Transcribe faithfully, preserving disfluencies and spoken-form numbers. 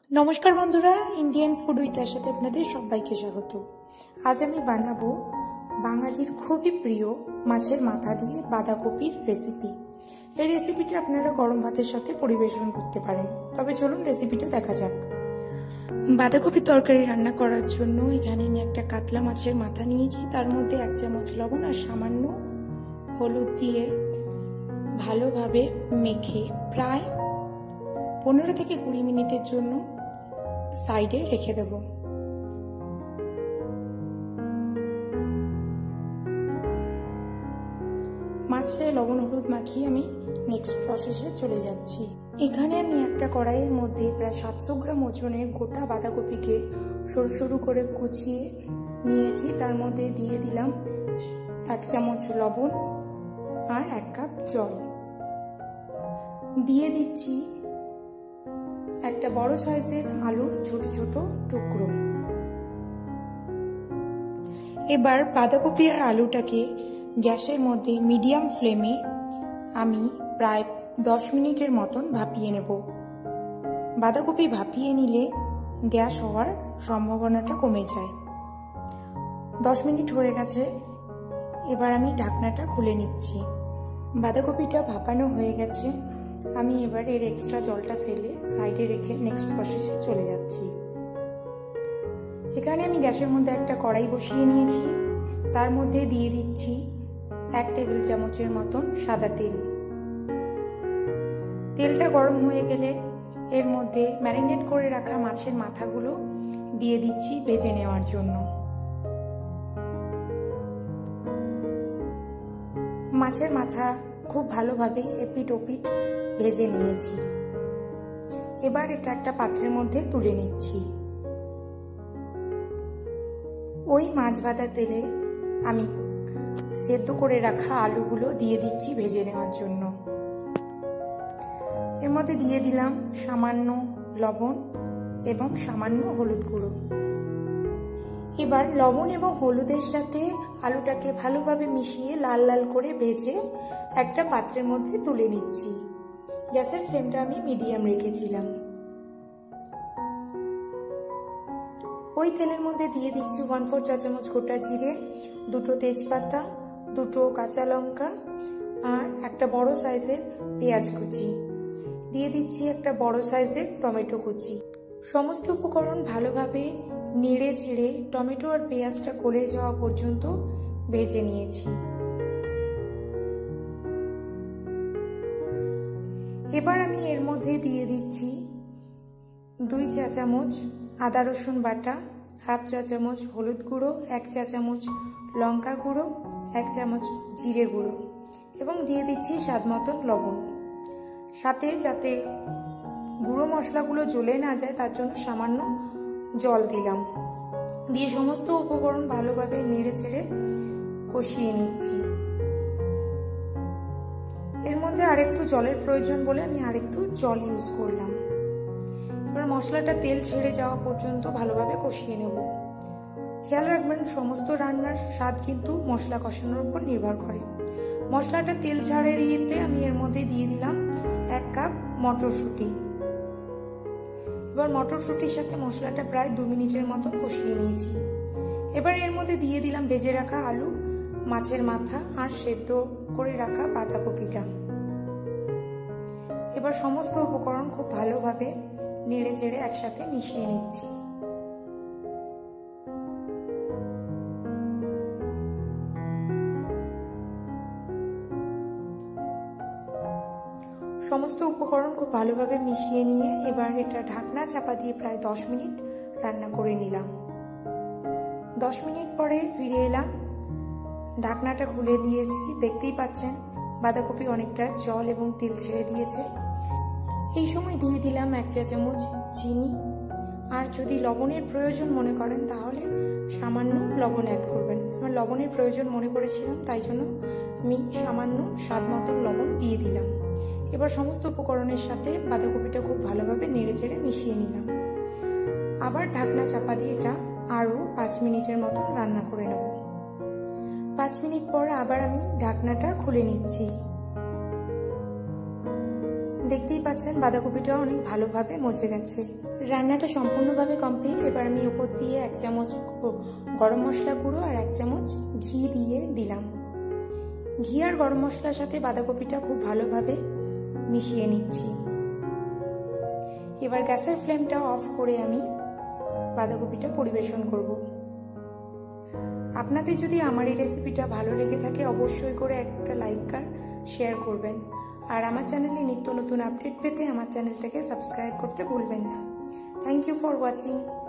নমস্কার বন্ধুরা, Indian food with আশাতে আপনাদের সবাইকে স্বাগত। আজ আমি বানাবো বাঙালির খুবই প্রিয় মাছের মাথা দিয়ে বাঁধাকপির রেসিপি। এই রেসিপিটা আপনারা গরম ভাতের সাথে পরিবেশন করতে পারেন। তবে চলুন রেসিপিটা দেখা যাক। বাঁধাকপির তরকারি রান্না করার জন্য এখানে আমি একটা কাতলা মাছের মাথা নিয়েছি। তার মধ্যে এক চামচ লবণ আর সামান্য হলুদ দিয়ে ভালোভাবে মেখে প্রায় পনেরো থেকে কুড়ি মিনিটের জন্য সাইডে রেখে দেব। মাছে লবণ হলুদ মাখিয়ে আমি নেক্সট প্রসেসে চলে যাচ্ছি। এখানে আমি একটা কড়াইয়ের মধ্যে প্রায় সাতশো গ্রাম ওজনের গোটা বাঁধাকপিকে সরু সরু করে কুচিয়ে নিয়েছি। তার মধ্যে দিয়ে দিলাম এক চামচ লবণ আর এক কাপ জল। দিয়ে দিচ্ছি একটা বড় সাইজের আলুর ছোট ছোট টুকরো। এবার বাঁধাকপি আর আলুটাকে গ্যাসের মধ্যে মিডিয়াম ফ্লেমে আমি প্রায় দশ মিনিটের মতন ভাপিয়ে নেব। বাঁধাকপি ভাপিয়ে নিলে গ্যাস হওয়ার সম্ভাবনাটা কমে যায়। দশ মিনিট হয়ে গেছে, এবার আমি ঢাকনাটা খুলে নিচ্ছি। বাঁধাকপিটা ভাপানো হয়ে গেছে, আমি এবার এর এক্সট্রা জলটা ফেলে সাইডে রেখে নেক্সট প্রসেসে চলে যাচ্ছি। এখানে আমি গ্যাসের মধ্যে একটা কড়াই বসিয়ে নিয়েছি। তার মধ্যে দিয়ে দিচ্ছি এক টেবিল চামচের মতন সাদা তেল। তেলটা গরম হয়ে গেলে এর মধ্যে ম্যারিনেট করে রাখা মাছের মাথাগুলো দিয়ে দিচ্ছি ভেজে নেওয়ার জন্য। মাছের মাথা খুব ভালোভাবে এপিট ওপিট ভেজে নিয়েছি। এবার এটা একটা পাত্রের মধ্যে তুলে নিচ্ছি। ওই মাছ ভাজার তেলে আমি সেদ্ধ করে রাখা আলুগুলো দিয়ে দিচ্ছি ভেজে নেওয়ার জন্য। এর মধ্যে দিয়ে দিলাম সামান্য লবণ এবং সামান্য হলুদ গুঁড়ো। এবার লবণ এবং হলুদের সাথে আলুটাকে ভালোভাবে মিশিয়ে লাল লাল করে ভেজে একটা পাত্রের মধ্যে তুলে নিচ্ছি। গ্যাসের ফ্লেমটা আমি মিডিয়াম রেখেছিলাম। ওই তেলের মধ্যে দিয়ে দিচ্ছি ওয়ান ফোর চা চামচ গোটা জিরে, দুটো তেজপাতা, দুটো কাঁচা লঙ্কা আর একটা বড় সাইজের পেঁয়াজ কুচি। দিয়ে দিচ্ছি একটা বড় সাইজের টমেটো কুচি। সমস্ত উপকরণ ভালোভাবে নেড়ে চেড়ে টমেটো আর পেঁয়াজটা গলে যাওয়া পর্যন্ত ভেজে নিয়েছি। এবার আমি এর মধ্যে দিয়ে দিচ্ছি দুই চা চামচ আদা রসুন বাটা, হাফ চা চামচ হলুদ গুঁড়ো, এক চা চামচ লঙ্কা গুঁড়ো, এক চামচ জিরে গুঁড়ো এবং দিয়ে দিচ্ছি স্বাদ মতন লবণ। সাথে যাতে গুঁড়ো মশলাগুলো জ্বলে না যায় তার জন্য সামান্য জল দিলাম। দিয়ে সমস্ত উপকরণ ভালোভাবে নেড়ে চেড়ে কষিয়ে নিচ্ছি। এর মধ্যে আরেকটু জলের প্রয়োজন বলে আমি আরেকটু জল ইউজ করলাম। এবার মশলাটা তেল ছেড়ে যাওয়া পর্যন্ত ভালোভাবে কষিয়ে নেব। খেয়াল রাখবেন সমস্ত রান্নার স্বাদ কিন্তু মশলা কষানোর উপর নির্ভর করে। মশলাটা তেল ছাড়ে দিতে আমি এর মধ্যে দিয়ে দিলাম এক কাপ মটরশুঁটি। এবার মটরশুঁটির সাথে মশলাটা প্রায় দু মিনিটের মতো কষিয়ে নিয়েছি। এবার এর মধ্যে দিয়ে দিলাম ভেজে রাখা আলু, মাছের মাথা আর সেদ্ধ করে রাখা বাঁধাকপিটা। এবার সমস্ত উপকরণ খুব ভালোভাবে নেড়ে চেড়ে একসাথে মিশিয়ে নিচ্ছি। সমস্ত উপকরণ খুব ভালোভাবে মিশিয়ে নিয়ে এবার এটা ঢাকনা চাপা দিয়ে প্রায় দশ মিনিট রান্না করে নিলাম। দশ মিনিট পরে ফিরে এলাম। ঢাকনাটা খুলে দিয়েছি। দেখতেই পাচ্ছেন বাঁধাকপি অনেকটা জল এবং তেল ছেড়ে দিয়েছে। এই সময় দিয়ে দিলাম এক চা চামচ চিনি। আর যদি লবণের প্রয়োজন মনে করেন তাহলে সামান্য লবণ অ্যাড করবেন। আমার লবণের প্রয়োজন মনে করেছিলাম, তাই জন্য আমি সামান্য স্বাদ মতন লবণ দিয়ে দিলাম। এবার সমস্ত উপকরণের সাথে বাঁধাকপিটা খুব ভালোভাবে নেড়ে চেড়ে মিশিয়ে নিলাম। আবার ঢাকনা চাপা দিয়ে এটা আরও পাঁচ মিনিটের মতন রান্না করে নেব। পাঁচ মিনিট পর আবার আমি ঢাকনাটা খুলে নিচ্ছি। দেখতেই পাচ্ছেন বাঁধাকপিটা অনেক ভালোভাবে মজে গেছে। রান্নাটা সম্পূর্ণভাবে কমপ্লিট। এবার আমি ওপর দিয়ে এক চামচ গরম মশলা গুঁড়ো আর এক চামচ ঘি দিয়ে দিলাম। ঘি আর গরম মশলার সাথে বাঁধাকপিটা খুব ভালোভাবে মিশিয়ে নিচ্ছি। এবার গ্যাসের ফ্লেমটা অফ করে আমি বাঁধাকপিটা পরিবেশন করব। আপনাদের যদি আমার এই রেসিপিটা ভালো লেগে থাকে অবশ্যই করে একটা লাইক আর শেয়ার করবেন। আর আমার চ্যানেলে নিত্য নতুন আপডেট পেতে আমার চ্যানেলটাকে সাবস্ক্রাইব করতে ভুলবেন না। Thank you for watching.